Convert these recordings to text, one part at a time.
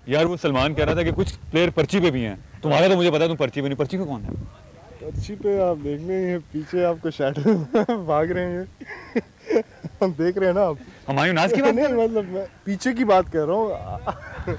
यार वो सलमान कह रहा था कि कुछ प्लेयर पर्ची पे भी हैं, तुम्हारा तो मुझे पता है तुम पर्ची पे नहीं, पर्ची पे कौन है? पर्ची पे आप देख रहे हैं पीछे आपको शैडो भाग रहे हैं हम देख रहे हैं ना आप। हुमायूं नाज की बात नहीं मतलब मैं पीछे की बात कर रहा हूँ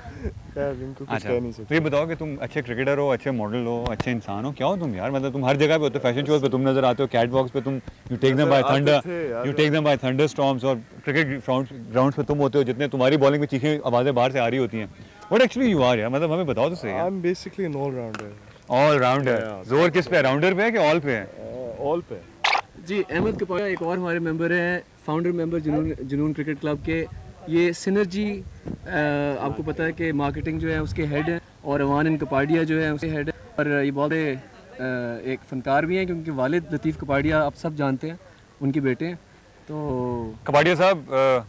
यार इनको कुछ कह नहीं सकते। तो ये बताओ कि तुम अच्छे क्रिकेटर हो, अच्छे मॉडल हो, अच्छे इंसान हो, क्या हो तुम यार? मतलब तुम हर जगह पे होते हो, फैशन शोज पे तुम नजर आते हो, कैट वॉक्स पे तुम you take them by thunder, you take them by thunder storms, और क्रिकेट ग्राउंड्स पे तुम होते हो जितने तुम्हारी बॉलिंग में चीखें आवाजें बाहर से आ रही होती हैं। व्हाट एक्चुअली यू आर यार, मतलब हमें बताओ तो सही। I am basically an allrounder. Allrounder, जोर किस पे? राउंडर पे है कि ऑल पे है? ऑल पे जी। अहमद कपाया एक और हमारे मेंबर हैं, founder member Junoon cricket club के। ये सिनर्जी, आपको पता है कि मार्केटिंग जो है उसके हेड हैं, और अवान इन कपाडिया जो है उसके हेड है। और ये बहुत एक फनकार भी हैं क्योंकि वालिद लतीफ़ कपाडिया आप सब जानते हैं, उनके बेटे हैं। तो कपाडिया साहब,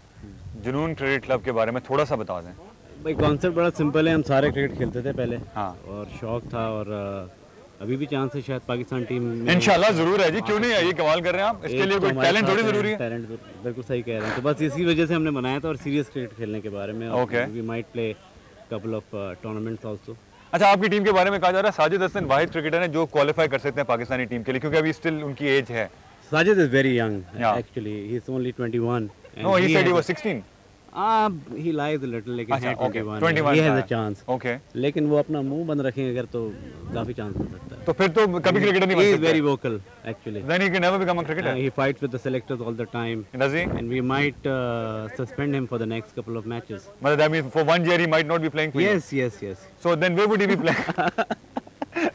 जुनून क्रिकेट क्लब के बारे में थोड़ा सा बता दें। भाई कॉन्सेप्ट बड़ा सिंपल है, हम सारे क्रिकेट खेलते थे पहले। हाँ। और शौक था, और अभी भी चांस है शायद पाकिस्तान टीम में। इंशाल्लाह जरूर है जी, क्यों नहीं है, ये कमाल कर रहे हैं आप। इसके लिए कोई टैलेंट थोड़ी जरूरी है। टैलेंट बिल्कुल सही कह रहे हैं, तो बस इसी वजह से हमने बनाया था, और सीरियस क्रिकेट खेलने के बारे में। Okay. We might play couple of tournaments also. अच्छा, आपकी टीम के बारे में कहा जा रहा है साजिद हसन वाहिद क्रिकेटर है जो क्वालिफाई कर सकते हैं पाकिस्तानी टीम के लिए, क्योंकि अभी स्टिल उनकी एज है। Sajid is very young Yeah. Actually, he is only 21। No, he said he was 16। He lies a little, लेकिन अच्छा, है okay, 21, he has a chance। Okay, लेकिन वो अपना मुंह बंद रखेंगे अगर तो काफी चांस हो सकता है। तो फिर तो कभी क्रिकेटर नहीं बन He is सकते। very vocal actually। Then he can never become a cricketer। He fights with the selectors all the time, Does he? and we might suspend him for the next couple of matches। मतलब that means for 1 year he might not be playing for you। Yes, yes, yes। So then where would he be playing?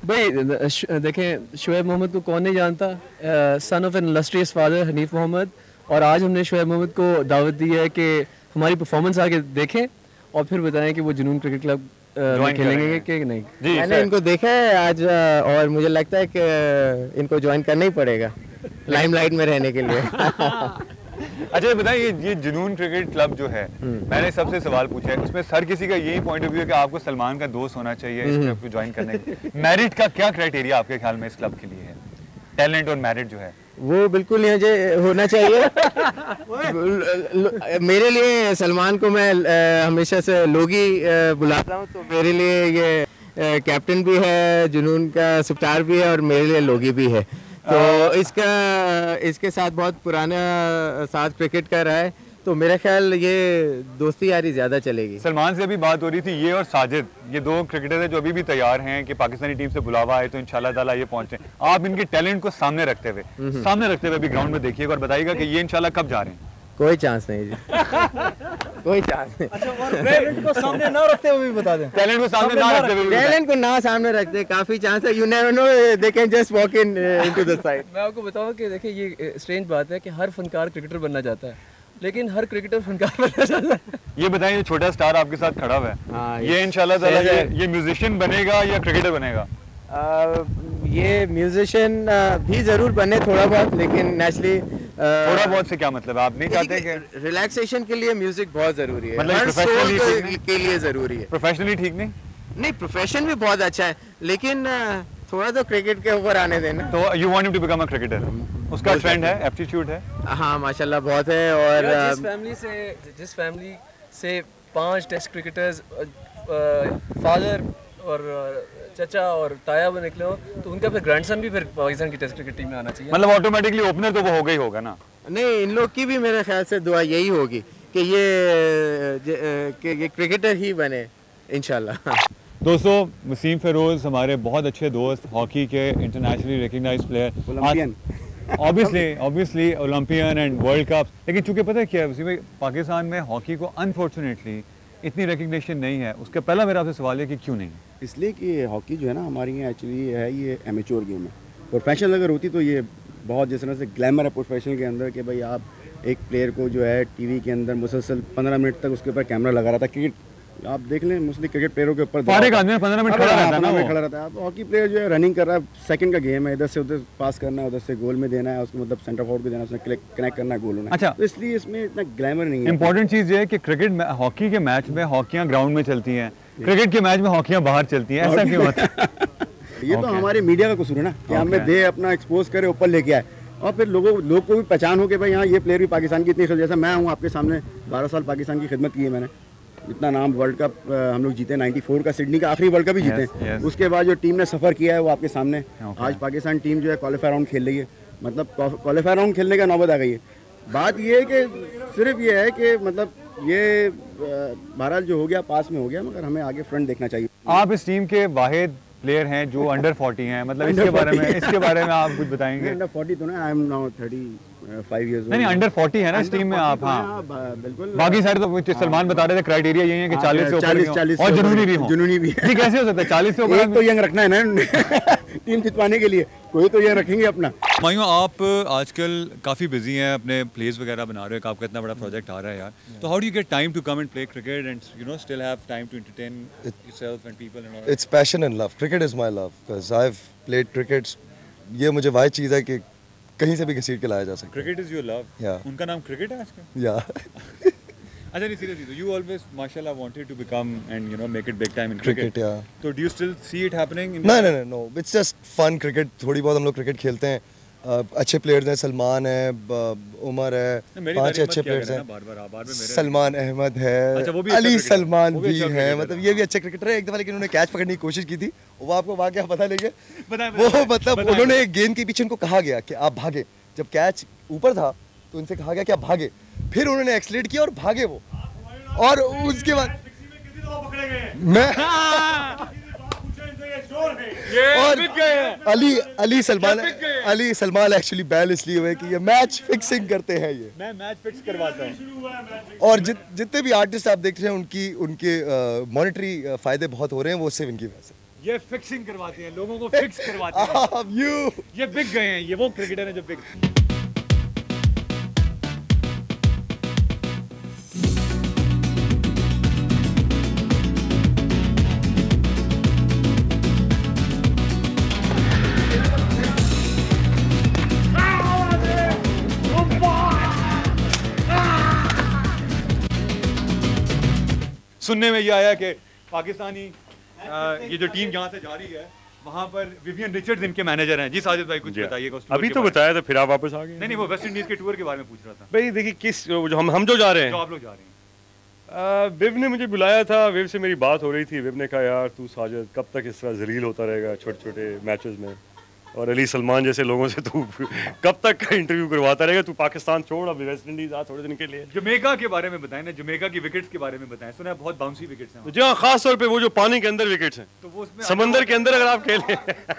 भाई देखें, शुएब मोहम्मद को कौन नहीं जानता, son of an illustrious father Hanif Mohammad. और आज हमने शुएब मोहम्मद को दावत दी है कि हमारी परफॉर्मेंस आके देखें और फिर बताएं कि वो जुनून क्रिकेट क्लब में खेलेंगे कि नहीं। जी, मैंने इनको देखा है आज, और मुझे लगता है कि इनको ज्वाइन करना ही पड़ेगा लाइमलाइट में रहने के लिए। अच्छा ये बताइए, ये जुनून क्रिकेट क्लब जो है, मैंने सबसे सवाल पूछा है, उसमें हर किसी का यही पॉइंट ऑफ व्यू है कि आपको सलमान का दोस्त होना चाहिए इस क्लब को ज्वाइन करने के। मेरिट का क्या क्राइटेरिया आपके ख्याल में इस क्लब के लिए है? टैलेंट और मेरिट जो है वो बिल्कुल नहीं होना चाहिए। मेरे लिए सलमान को मैं हमेशा से लोगी बुलाता हूँ, तो मेरे लिए ये कैप्टन भी है, जुनून का सुपस्टार भी है, और मेरे लिए लोगी भी है। तो इसके साथ बहुत पुराना साथ क्रिकेट का रहा है, तो मेरा ख्याल ये दोस्ती यारी ज्यादा चलेगी। सलमान से अभी बात हो रही थी, ये और साजिद, ये दो क्रिकेटर है जो अभी भी तैयार हैं कि पाकिस्तानी टीम से बुलावा आए तो इंशाल्लाह ताला ये पहुंचे। आप इनके टैलेंट को सामने रखते हुए अभी ग्राउंड में देखिएगा और बताइएगा कि ये इंशाल्लाह कब जा रहे हैं। कोई चांस नहीं जी। कोई चांस नहीं। अच्छा, और टैलेंट को सामने ना रखते हुए भी बता दें। टैलेंट को सामने ना रखते हुए टैलेंट को ना सामने रखते काफी चांस है। You never know, they can just walk in into the side. मैं आपको बताऊं कि देखिए, ये स्ट्रेंज बात है कि हर फनकार क्रिकेटर बनना चाहता है, लेकिन हर क्रिकेटर फनकार बनना चाहता है। ये बताएं, ये छोटा स्टार आपके साथ खड़ा हुआ है, हाँ, ये इंशाल्लाह ताला ये म्यूजिशियन बनेगा या क्रिकेटर बनेगा? ये म्यूजिशियन भी जरूर बने थोड़ा बहुत, लेकिन नेचुरली थोड़ा बहुत से क्या मतलब है? आप नहीं चाहते कि रिलैक्सेशन के लिए म्यूजिक बहुत जरूरी है, मतलब हर प्रोफेशनली सोल के लिए जरूरी है। प्रोफेशनली ठीक नहीं? नहीं, प्रोफेशन भी बहुत अच्छा है, लेकिन थोड़ा तो क्रिकेट के ऊपर आने देना। तो you want him to become a cricketer? उसका ट्रेंड है, एप्टीट्यूड है। हाँ माशाल्लाह बहुत है। और जिस फैमिली से 5 टेस्ट क्रिकेटर्स, फादर और चचा और ताया वो निकले हो, तो उनका फिर ग्रैंडसन भी फिर पाकिस्तान की टेस्ट क्रिकेट टीम में आना चाहिए। मतलब ऑटोमेटिकली ओपनर तो वो होगा ही होगा ना? नहीं, इन लोग की भी मेरे ख्याल से दुआ यही होगी कि ये क्रिकेटर ही बने इंशाल्लाह। दोस्तों, वसीम फेरोज हमारे बहुत अच्छे दोस्त, हॉकी के internationally recognised player, obviously Olympian and world cup. लेकिन चूंकि पता है क्या है वसीम भाई, पाकिस्तान में हॉकी को अनफॉर्चुनेटली इतनी रिकग्निशन नहीं है। उसका पहला मेरा आपसे सवाल है कि क्यों नहीं? इसलिए कि हॉकी जो है ना हमारी यहाँ एक्चुअली है, ये एमेच्योर गेम है। प्रोफेशनल अगर होती तो ये बहुत जिस तरह से ग्लैमर है प्रोफेशनल के अंदर कि भाई आप एक प्लेयर को जो है टीवी के अंदर मुसलसल 15 मिनट तक उसके ऊपर कैमरा लगा रहा था। क्रिकेट आप देख लें, मोस्टली क्रिकेट प्लेयरों के ऊपर 15 मिनट खड़ा रहता है। हॉकी प्लेयर जो है रनिंग कर रहा है, सेकंड का गेम है, इधर से उधर पास करना है, उधर से गोल में देना है, उसको मतलब सेंटर फॉरवर्ड को देना है, उसने कनेक्ट करना है, गोल होना है। अच्छा, तो इसलिए इसमें इतना ग्लैमर नहीं है। इंपॉर्टेंट चीज़ ये है कि क्रिकेट में, हॉकी के मैच में हॉकियाँ ग्राउंड में चलती हैं, क्रिकेट के मैच में हॉकियाँ बाहर चलती हैं, ऐसा क्यों होता है? ये तो हमारे मीडिया का कसूर है ना कि हमें दे अपना एक्सपोज करे, ऊपर लेके आए, और फिर लोग को भी पहचान हो कि भाई हाँ ये प्लेयर भी पाकिस्तान की इतनी, जैसा मैं हूँ आपके सामने 12 साल पाकिस्तान की खिदमत की है मैंने। इतना नाम वर्ल्ड कप हम लोग जीते 94 का सिडनी का आखिरी वर्ल्ड कप ही जीते yes. उसके बाद जो टीम ने सफ़र किया है वो आपके सामने Okay. आज पाकिस्तान टीम जो है क्वालिफायर राउंड खेल रही है, मतलब क्वालिफायर राउंड खेलने का नौबत आ गई है। बात ये है कि सिर्फ ये है कि मतलब ये बहरहाल जो हो गया पास में हो गया, मगर हमें आगे फ्रंट देखना चाहिए। आप इस टीम के वाहिद प्लेयर हैं जो अंडर 40 हैं, मतलब इसके बारे में आप कुछ बताएंगे? अंडर 40 तो ना, आई एम नाउ 35 इयर्स। नहीं अंडर 40 है ना इस टीम में आप? हाँ बिल्कुल। बाकी सारे तो सलमान बता रहे थे क्राइटेरिया यही है कि 40 से ऊपर और जुनूनी भी हो। जुनूनी भी जी कैसे हो सकता है 40 से ऊपर? एक तो यंग रखना है ना टीम जितवाने के लिए, कोई तो यंग रखेंगे अपना। मायूं आप आजकल काफ़ी बिजी हैं, अपने प्लेस वगैरह बना रहे हो, आपका इतना बड़ा प्रोजेक्ट आ रहा है यार, तो how do you get time to come and play cricket and you know still have time to entertain yourself and people and all? It's passion and love, cricket is my love, because I have played cricket. ये मुझे वाही चीज़ है कि कहीं से भी घसीट के लाया जा सकता है। Cricket is your love? Yeah. उनका नाम क्रिकेट है आजकल? या अच्छा नहीं सीरियसली, तो यू ऑलवेज माशाल्लाह wanted to become and you know make it big time in cricket. या तो do you still see it happening? No, it's just fun cricket. थोड़ी बहुत हम लोग क्रिकेट खेलते हैं। अच्छे प्लेयर्स हैं, सलमान है, उमर है, 5 अच्छे प्लेयर्स हैं। सलमान अहमद अच्छा, वो भी है, अच्छा अली cricketer है। सलमान वो भी भी अच्छा है, cricketer मतलब है। ये भी अच्छे क्रिकेटर है। एक दफा लेकिन उन्होंने कैच पकड़ने की कोशिश की थी, वो आपको वाकया पता लेंगे। बताएं, वो बताएं, मतलब बताएं। उन्होंने एक गेंद के पीछे उनको कहा गया कि आप भागे। जब कैच ऊपर था तो उनसे कहा गया कि आप भागे, फिर उन्होंने एक्सलेट किया और भागे वो, और उसके बाद मैं और अली सलमान एक्चुअली बैन इसलिए हुए कि ये मैच फिक्सिंग करते हैं ये। मैं मैच फिक्स करवाता हूं। और जितने भी आर्टिस्ट आप देख रहे हैं उनके मॉनेटरी फायदे बहुत हो रहे हैं, वो सिर्फ इनकी वजह से। ये फिक्सिंग करवाते हैं, लोगों को फिक्स करवाते हैं। ये बिक गए हैं, ये वो क्रिकेटर हैं जो बिक। सुनने में ये आया कि पाकिस्तानी ये जो टीम यहाँ से जा रही है वहाँ पर विवियन रिचर्ड्स इनके मैनेजर हैं। जी साजिद भाई कुछ बताइएगा उस टूर अभी के तो बारे में। बताया था, फिर आप वापस आ गए। नहीं वो वेस्ट इंडीज के टूर के बारे में पूछ रहा था। भाई देखिए किस जो हम जो जा रहे जो हैं, आप लोग जा रहे हैं। विव ने मुझे बुलाया था, विव से मेरी बात हो रही थी। विव ने कहा यार तू साजिद कब तक इस तरह जलील होता रहेगा छोटे छोटे मैचेस में, और अली सलमान जैसे लोगों से तू कब तक इंटरव्यू करवाता रहेगा, तू पाकिस्तान छोड़ अभी वेस्ट इंडीज आ थोड़े दिन के लिए। जमैका के बारे में बताएं ना, जमैका की विकेट्स के बारे में बताएं। सुना है बहुत बाउंसी विकेट्स हैं वहाँ। जी हाँ, खास तौर पे वो जो पानी के अंदर विकेट्स हैं, तो वो उसमें समंदर के अंदर अगर आप खेलें।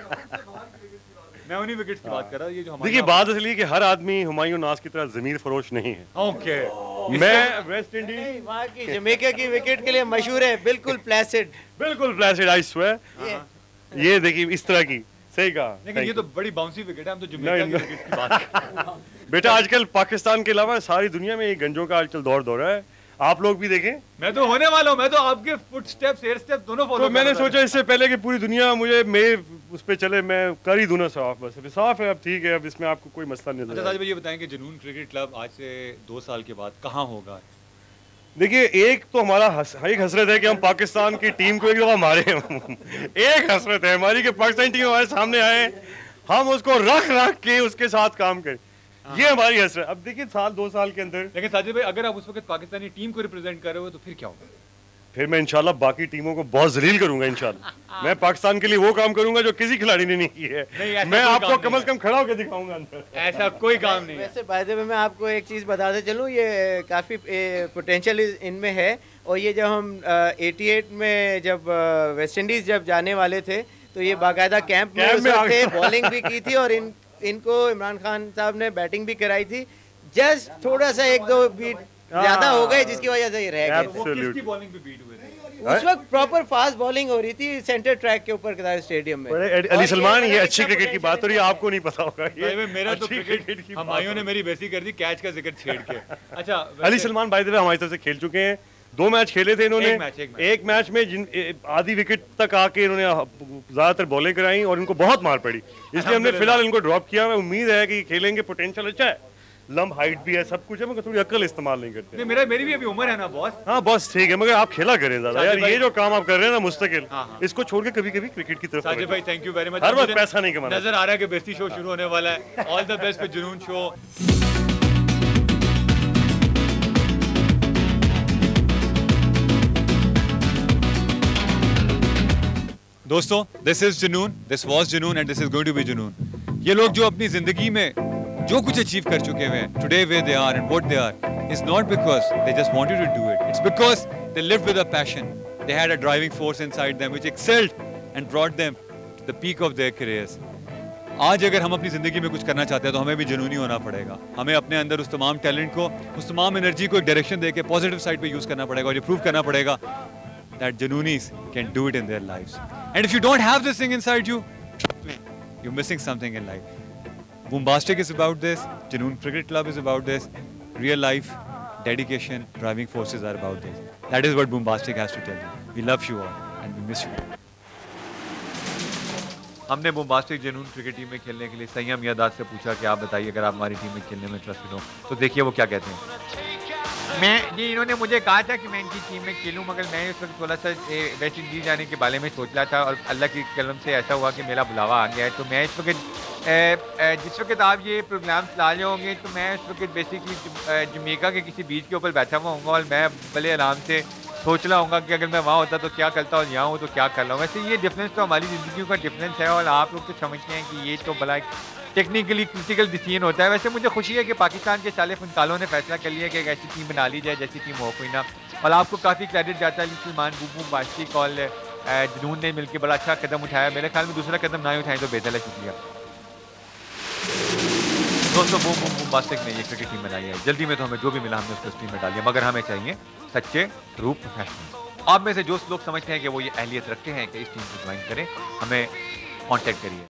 मैं उन्हीं विकेट्स की बात कर रहा हूँ। ये जो हमारे देखिए बात इसलिए कि हर आदमी हुमायूं नाज की तरह जमीर फरोश नहीं है। ओके मैं वेस्ट इंडीज वहाँ की जमैका की विकेट के लिए मशहूर है, बिल्कुल प्लेसिड। बिल्कुल प्लेसिड, आई स्वेयर। ये देखिए इस तरह की, सही कहा। लेकिन ये तो बड़ी बाउंसी विकेट है, हम तो जमैका की विकेट्स की बात कर रहे हैं। बेटा आजकल पाकिस्तान के अलावा सारी दुनिया में ये गंजों का आजकल दौर दौरा है, आप लोग भी देखें। मैं तो होने वाला हूँ, मैं तो आपके फुट स्टेप्स एयर स्टेप्स दोनों फॉलो तो मैंने सोचा इससे पहले कि पूरी दुनिया मुझे मेरे उस पे चले, मैं कर ही दूं ना साफ। बस अभी साफ है, अब ठीक है, अब इसमें आपको कोई मसला नहीं अच्छा नजर। साजिद भाई ये बताएं कि जुनून क्रिकेट क्लब आज से 2 साल के बाद कहाँ होगा? देखिए एक तो हमारा एक हसरत है कि हम पाकिस्तान की टीम को एक दफा मारे। एक हसरत है हमारी कि पाकिस्तानी टीम हमारे सामने आए, हम उसको रख के उसके साथ काम करें, ये हमारी हसरत। अब देखिए 2 साल के अंदर, लेकिन साजिद भाई अगर आप उस वक्त पाकिस्तानी टीम को रिप्रेजेंट कर रहे हो तो फिर क्या होगा? फिर मैं इंशाल्लाह बाकी टीमों को बहुत जलील करूंगा इंशाल्लाह। मैं पाकिस्तान के लिए वो काम करूंगा जो किसी खिलाड़ी ने नहीं की है। ऐसा मैं कोई आपको काम कम नहीं से कम खड़ा होकर दिखाऊंगा अंदर। ऐसा कोई काम नहीं है। वैसे बाय द वे मैं आपको एक चीज़ बताते चलूँ, ये काफ़ी पोटेंशियल इनमें है। और ये जब हम 88 में जब वेस्ट इंडीज़ जब जाने वाले थे तो ये बाकायदा कैंप में उस वक्त थे, बॉलिंग भी की थी और इनको इमरान खान साहब ने बैटिंग भी कराई थी। जस्ट थोड़ा सा 1-2 बीट ज़्यादा हो गए जिसकी वजह से ये रह गए। वो किसकी बॉलिंग पे बीट हुए थे? उस वक्त प्रॉपर फास्ट बॉलिंग हो रही थी सेंटर ट्रैक के ऊपर कतार स्टेडियम में। अली सलमान, ये अच्छी क्रिकेट की बात हो रही है, आपको नहीं पता होगा। भाई मेरा तो अच्छी क्रिकेट की हमायूं ने मेरी बेइज्जती कर दी कैच का जिक्र छेड़ के। अच्छा अली सलमान भाई हमारी तरफ से खेल चुके हैं, 2 मैच खेले थे इन्होंने। एक मैच में आधी विकेट तक आके इन्होंने ज्यादातर बॉलें कराई और इनको बहुत मार पड़ी, इसलिए हमने फिलहाल इनको ड्रॉप किया। मैं उम्मीद है कि खेलेंगे, पोटेंशियल अच्छा है, लंब हाइट भी है, सब कुछ है, मगर थोड़ी अक्ल इस्तेमाल नहीं करते। नहीं मेरी भी अभी उम्र है ना बॉस। हाँ बॉस ठीक है, मगर आप खेला करें ज्यादा यार। ये जो काम आप कर रहे हैं ना मुस्तकिल, हाँ। इसको छोड़ के कभी कभी क्रिकेट की तरफ साजिद भाई थैंक यू वेरी मच। हर वक्त पैसा नहीं कमाना। नजर आ रहा है कि बेस्ती शो शुरू होने वाला है। All the best for Junoon show. दोस्तों, this is Junoon, this was Junoon and this is going to be Junoon. ये लोग जो अपनी जिंदगी में जो कुछ अचीव कर चुके हुए हैं, today where they are and what they are, is not because they just wanted to do it, it's because they lived with a passion, they had a driving force inside them which excelled and brought them to the peak of their careers. आज अगर हम अपनी ज़िंदगी में कुछ करना चाहते हैं तो हमें भी जुनूनी होना पड़ेगा। हमें अपने अंदर उस तमाम टैलेंट को, उस तमाम एनर्जी को एक डायरेक्शन देके पॉजिटिव साइड पे यूज़ करना पड़ेगा और ये प्रूव करना पड़ेगा that Junoonis can do it in their lives. And if you don't have this thing inside you, trust me, you're missing something in life. Boombastic is about this, Junoon Cricket Club is about this, real life, dedication, driving forces are about this. That is what Boombastic has to tell you. We love you all and we miss you. हमने बूम्बास्टिक जुनून cricket team में खेलने के लिए संयम यादाद से पूछा कि आप बताइए अगर आप हमारी टीम में खेलने में इंटरेस्टेड हो, तो देखिए वो क्या कहते हैं। इन्होंने मुझे कहा था कि मैं इनकी टीम में खेलूं, मगर मैं उस वक्त थोड़ा सा वेस्ट इंडीज़ जाने के बारे में सोच रहा था और अल्लाह की कलम से ऐसा हुआ कि मेरा बुलावा आ गया है। तो मैं इस वक्त जिस वक्त आप ये प्रोग्राम चला रहे होंगे तो मैं इस वक्त बेसिकली जमैका के किसी बीच के ऊपर बैठा हुआ हूँ और मैं बड़े आराम से सोच रहा हूँ कि अगर मैं वहाँ होता तो क्या करता और यहाँ हूँ तो क्या कर रहा हूँ। वैसे ये डिफरेंस तो हमारी ज़िंदगी का डिफरेंस है और आप लोग तो समझते हैं कि ये तो बड़ा टेक्निकली क्रिटिकल डिसीजन होता है। वैसे मुझे खुशी है कि पाकिस्तान के साले फनकालों ने फैसला कर लिया कि एक ऐसी टीम बना ली जाए जैसी टीम हो कोई ना, और आपको काफ़ी क्रेडिट जाता है सलमान, बूम्बास्टिक और जुनून ने मिलकर बड़ा अच्छा कदम उठाया। मेरे ख्याल में दूसरा कदम ना उठाएं तो बेहतर है। शुक्रिया दोस्तों। बूम्बास्टिक ने ये क्रिकेट टीम बनाई है, जल्दी में तो हमें जो भी मिला हमने उसको टीम में डाल दिया, मगर हमें चाहिए सच्चे ट्रू प्रोफेशनल। आप में से जो लोग समझते हैं कि वो ये अहलियत रखते हैं कि इस टीम को ज्वाइन करें, हमें कॉन्टेक्ट करिए।